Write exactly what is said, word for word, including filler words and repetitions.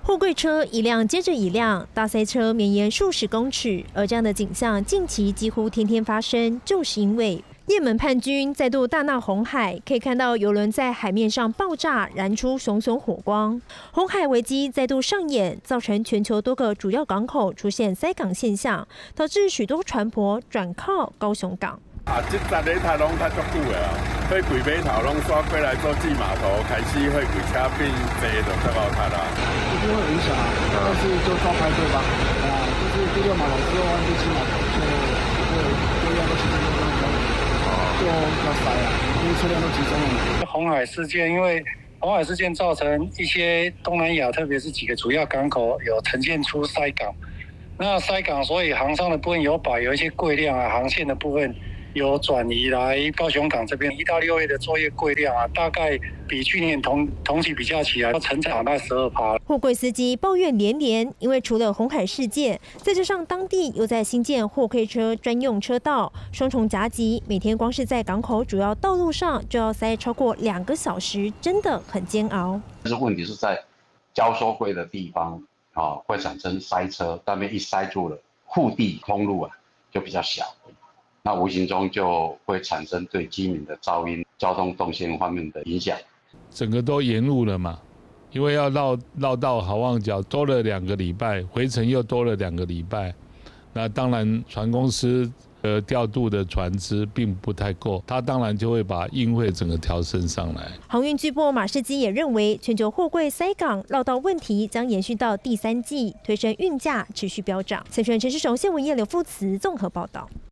货柜车一辆接着一辆，大塞车绵延数十公尺，而这样的景象近期几乎天天发生，就是因为也门叛军再度大闹红海，可以看到油轮在海面上爆炸，燃出熊熊火光。红海危机再度上演，造成全球多个主要港口出现塞港现象，导致许多船舶转靠高雄港。 啊，这十个台拢较足久的啦，迄柜码头拢刷过来做记码头，开始迄柜车变多就较好看啦。 一定会影响，但是就照排队吧。啊，就是第六码头之后换第七码头，就就就要到行政中心，就比较塞啊，因为车辆都集中了。红海事件，因为红海事件造成一些东南亚，特别是几个主要港口有呈现出塞港。那塞港，所以航商的部分有把有一些柜量啊，航线的部分。有转移来高雄港这边，一到六月的作业柜量啊，大概比去年同同期比较起来，要成长到十二趴。 货柜司机抱怨连连，因为除了红海事件，再加上当地又在新建货柜车专用车道，双重夹击，每天光是在港口主要道路上就要塞超过两个小时，真的很煎熬。 但是问题是在交收柜的地方啊，会产生塞车，那边一塞住了，护地通路啊就比较小。那无形中就会产生对居民的噪音、交通动线方面的影响， 整个都延误了嘛，因为要绕绕到好望角多了两个礼拜，回程又多了两个礼拜，那当然船公司呃调度的船只并不太够，它当然就会把运费整个调升上来。 航运巨擘马士基也认为，全球货柜塞港绕道问题将延续到第三季，推升运价持续飙涨。财讯陈世雄、谢文燕、刘富慈综合报道。